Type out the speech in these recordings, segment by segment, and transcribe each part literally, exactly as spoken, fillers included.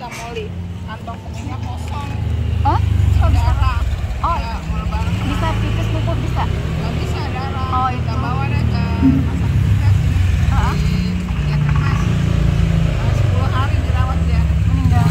kita moli, kantong kemihnya kosong. Oh? Darah. Oh, Ya, mau lebaran. bisa pipis pupuk bisa? Nggak bisa darah. Oh, Kita itu. bawa deh ke rumah sakit kita sini. Ah. Di ya Mas. Nah, sepuluh hari dirawat dia. Meninggal.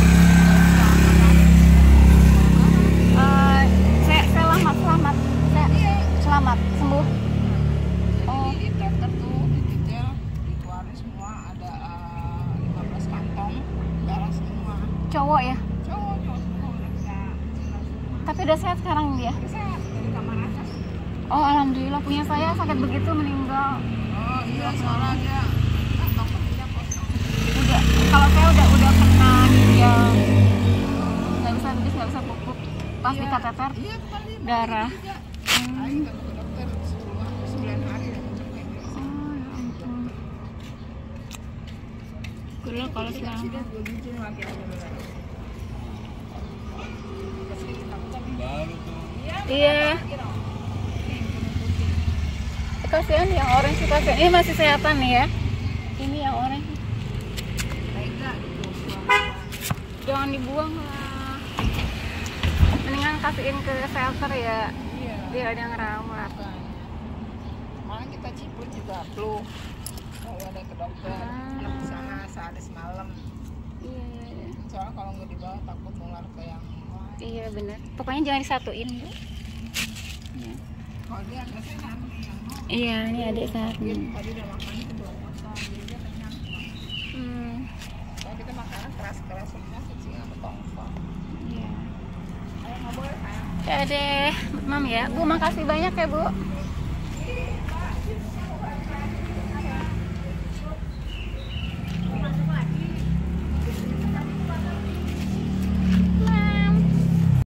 Eh, saya selamat selamat. Saya Iya. selamat sembuh. Jadi Oh. di tenter tuh di detail dikeluarin semua ada eh, lima belas kantong darah semua. Cowok ya? Cowok cowok semua udah bisa jelas. Tapi udah sehat sekarang dia. Udah sehat dari kamar atas. Oh, alhamdulillah, punya saya sakit begitu meninggal. Oh iya soalnya dia kantong kemihnya kosong. Udah, kalau saya udah udah kena ginjal. Nggak bisa pipis, nggak bisa pupuk. Pas Iya. di kateter Iya kali darah. juga. Ayo kita ke dokter sepuluh sembilan hari ya sampai dia. Oh, ya ampun. Gila kalau Tidak sekarang. sudah dua biji lagi aja beneran. Baru tuh. Iya. Kasihan yang orange sih, kasihan. Ini masih sehatan nih ya. Ini yang orange. Tega gitu. Jangan dibuang lah. Mendingan kasihin ke shelter ya. Iya. Biar ada yang rawat. Kemarin kita ciput juga flu. Lalu ada ke dokter. Ah. Anak di sana sehari semalam. Iya, iya, iya. Soalnya kalau nggak dibawa takut nular ke yang lain. Iya benar. Pokoknya jangan disatuin, Bu. Ya. Kalau dia agak sehat nih yang mau. Iya, ini adik saya. Dia tadi udah makan itu dua potong. Jadi dia kenyang. Hmm. Kalau kita makanan keras-keras semua kecil atau tongkol. Iya. Ayo nggak boleh sayang. Ya deh, Mam ya. Bu, makasih banyak ya, Bu.